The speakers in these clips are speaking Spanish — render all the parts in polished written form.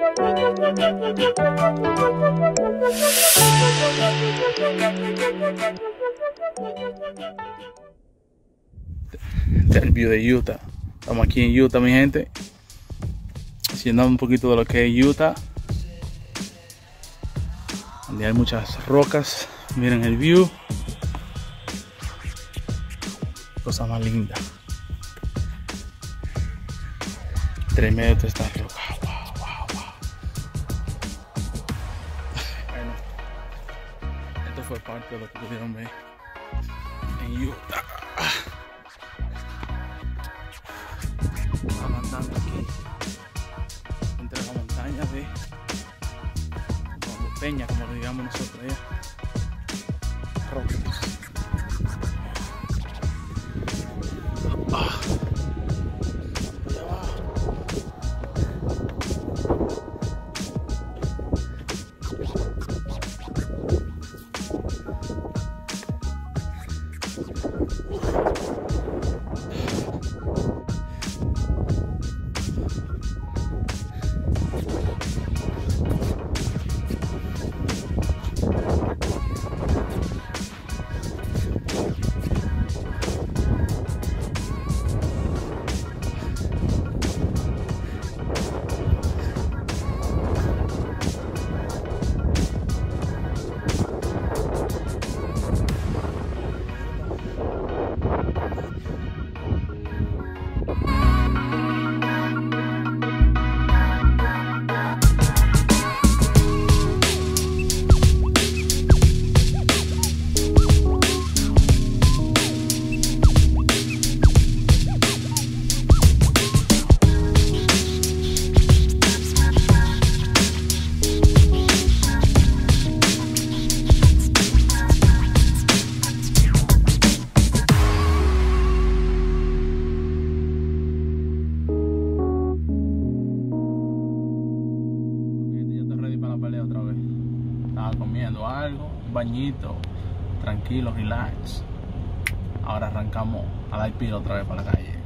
Del view de Utah. Estamos aquí en Utah, mi gente, haciendo un poquito de lo que es Utah, donde hay muchas rocas. Miren el view, cosa más linda. Entre medio de estas rocas. Bueno, esto fue parte de lo que pudieron ver en Utah. Andando aquí entre la montaña de Peña, como lo digamos nosotros allá. Rocas. Comiendo algo, un bañito, tranquilo, relax. Ahora arrancamos a dar pila otra vez para la calle.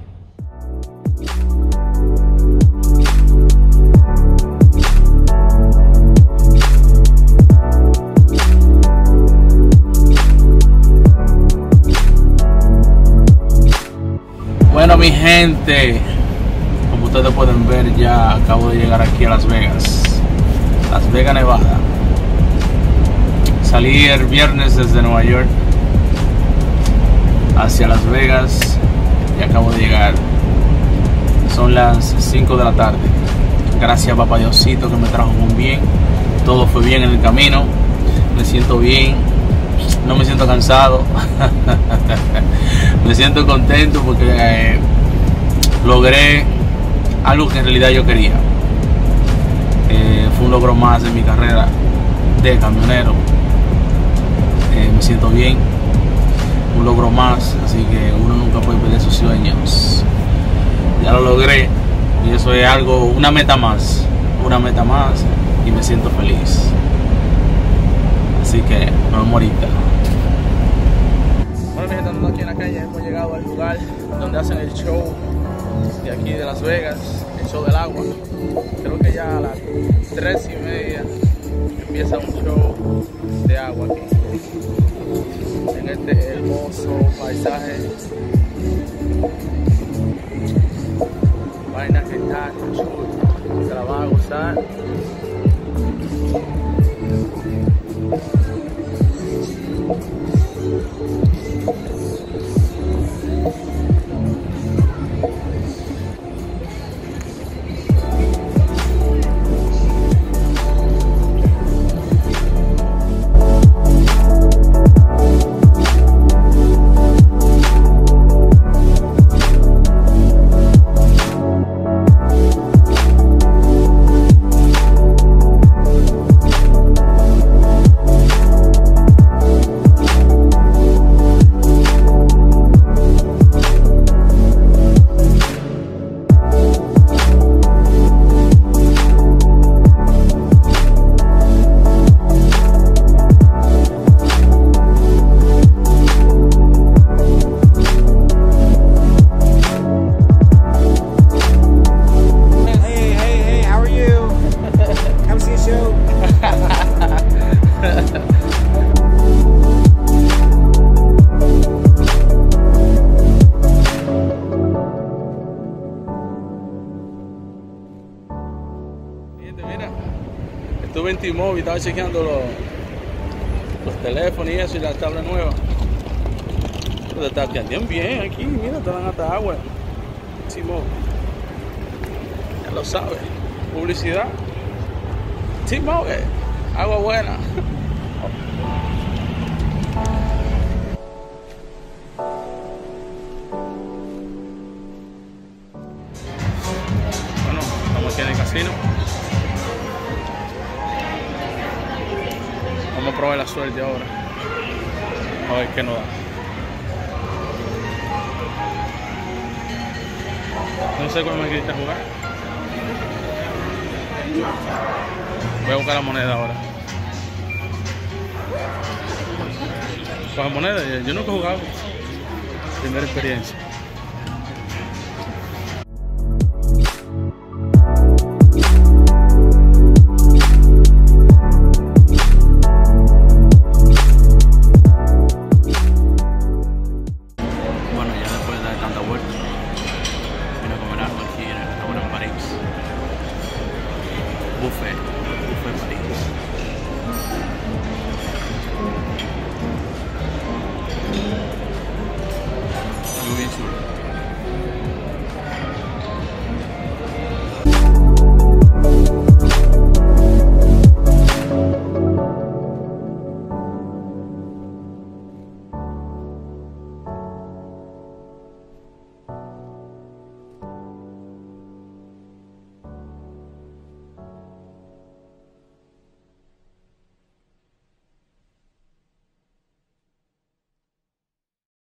Bueno, mi gente, como ustedes pueden ver, ya acabo de llegar aquí a Las Vegas, Nevada. Salí el viernes desde Nueva York hacia Las Vegas y acabo de llegar. Son las 5 de la tarde. Gracias a Papá Diosito que me trajo muy bien. Todo fue bien en el camino. Me siento bien. No me siento cansado. Me siento contento porque logré algo que en realidad yo quería. Fue un logro más en mi carrera de camionero. Me siento bien, un logro más, así que uno nunca puede perder sus sueños. Ya lo logré y eso es algo, una meta más y me siento feliz. Así que nos vemos ahorita. Bueno, mi gente, andando aquí en la calle, hemos llegado al lugar donde hacen el show de aquí de Las Vegas, el show del agua. Creo que ya a las 3:30 empieza un show de agua aquí, en este hermoso paisaje. Vaina que está chulo, se la van a gozar. Estuve en T-Mobile, estaba chequeando los teléfonos y eso, y la tabla nueva. Pero te atienden bien aquí, mira, te dan hasta agua. T-Mobile. Ya lo sabes. Publicidad. T-Mobile. Agua buena. Bueno, estamos aquí en el casino. Vamos a probar la suerte ahora. A ver qué nos da. No sé cuándo me quisiste jugar. Voy a buscar la moneda ahora. Con la moneda, yo nunca he jugado. Primera experiencia.